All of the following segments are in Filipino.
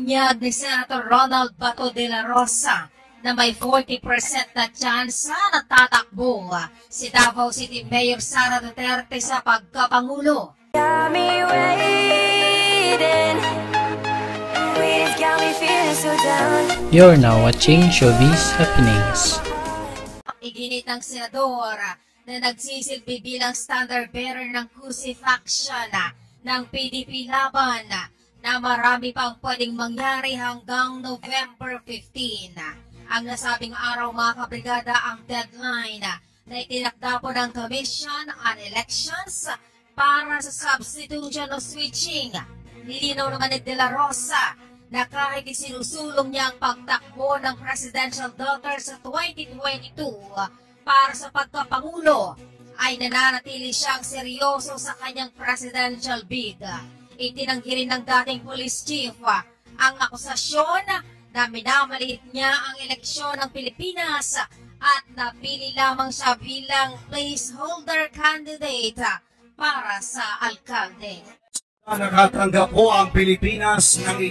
Binunyag ni Senator Ronald Bato de la Rosa na may 40% na tsansa na tatakbo si Davao City Mayor Sara Duterte sa pagkapangulo. You're now watching Showbiz Happenings. Iginit ng senador na nagsisilbi bilang standard bearer ng crucifixion ng PDP laban na marami pang pwedeng mangyari hanggang November 15. Ang nasabing araw mga kabrigada ang deadline na itinakda po ng Commission on Elections para sa substitution o switching. Nilinaw naman ni De La Rosa na kahit isinusulong niya ang pagtakbo ng presidential daughter sa 2022 para sa pagkapangulo, ay nananatili siyang seryoso sa kanyang presidential bid. Itinanggi rin ng dating police chief ang akusasyon na minamaliit niya ang eleksyon ng Pilipinas at napili lamang siya bilang placeholder candidate para sa alkalde. Nakatanggap po ang Pilipinas ng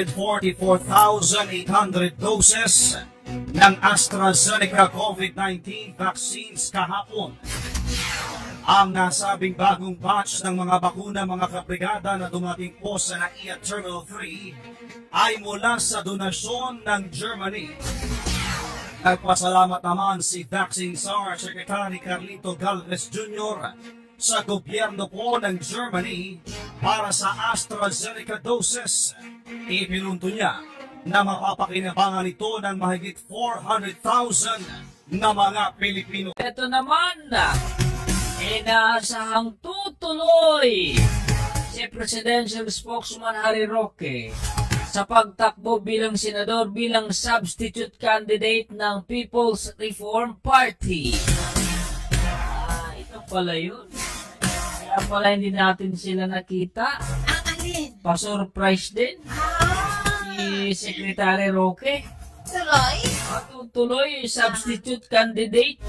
844,800 doses ng AstraZeneca COVID-19 vaccines kahapon. Ang nasabing bagong batch ng mga bakuna mga kabrigada na dumating po sa NAIA Terminal 3 ay mula sa donasyon ng Germany. Nagpasalamat naman si Vaccine Czar Secretary Carlito Galvez Jr. sa gobyerno po ng Germany para sa AstraZeneca doses. Ipinunto niya na mapapakinabangan ito ng mahigit 400,000 na mga Pilipino. Ito naman inaasahang tutuloy si Presidential Spokesman Harry Roque sa pagtakbo bilang senador bilang substitute candidate ng People's Reform Party. Ito pala yun. Kaya pala hindi natin sila nakita. Ang alin? Pa-surprise din. Si Secretary Roque. Tuloy? Tutuloy, substitute candidate.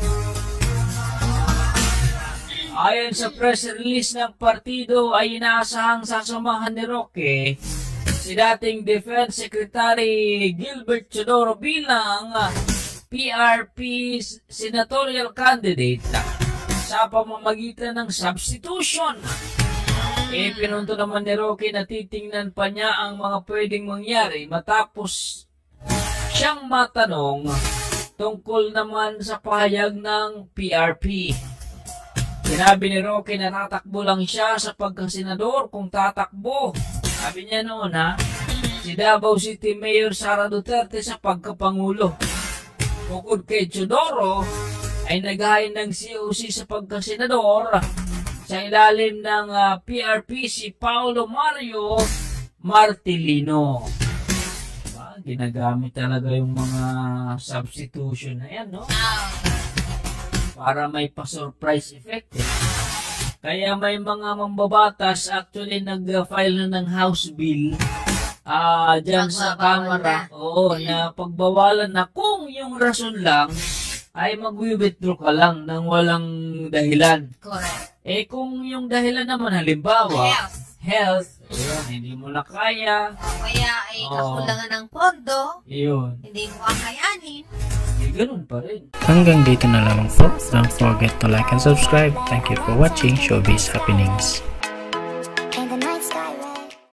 Ayon sa press release ng partido ay inaasahang sasamahan ni Roque si dating Defense Secretary Gilbert Chodoro bilang PRP senatorial candidate sa pamamagitan ng substitution. Pinunto naman ni Roque na titingnan pa niya ang mga pwedeng mangyari matapos siyang matanong tungkol naman sa pahayag ng PRP. Sinabi ni Roque na tatakbo lang siya sa pagkasenador kung tatakbo. Sabi niya noon si Davao City Mayor Sara Duterte sa pagkapangulo. Bukod kay Chodoro ay naghain ng COC sa pagkasenador sa ilalim ng PRP si Paulo Mario Martilino. Ginagamit talaga yung mga substitution na yan, no? Para may pa-surprise effect. Kaya may mga mambabatas actually nag-file na ng House Bill dyan sa Kamara. Oo, na pagbawalan na kung yung rason lang ay mag-withdraw ka lang ng walang dahilan. Correct. Kung yung dahilan naman halimbawa, health, hindi mo na kaya. Kaya ay kakulangan ng pondo. Yun. Hindi mo kakayanin. Ganun pa rin. Hanggang dito na lamang po. Don't forget to like and subscribe. Thank you for watching Showbiz Happenings.